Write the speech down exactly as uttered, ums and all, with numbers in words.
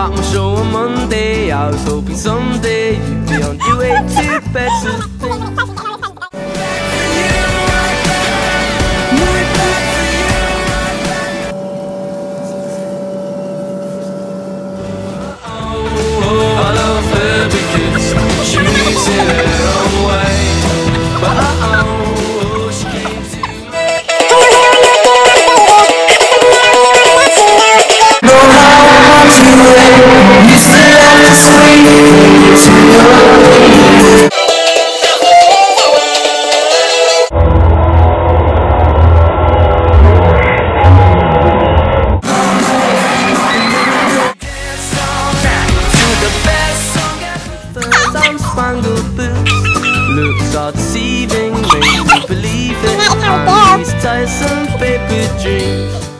got my show on Monday. I was hoping someday you'd be on your way to better things. I love her because she's in her own way. But uh-oh, she came to me. Know how I want you, you still have to swing to your feet. Spangled boots, looks are deceiving, make me believe it. These tiresome paper dreams.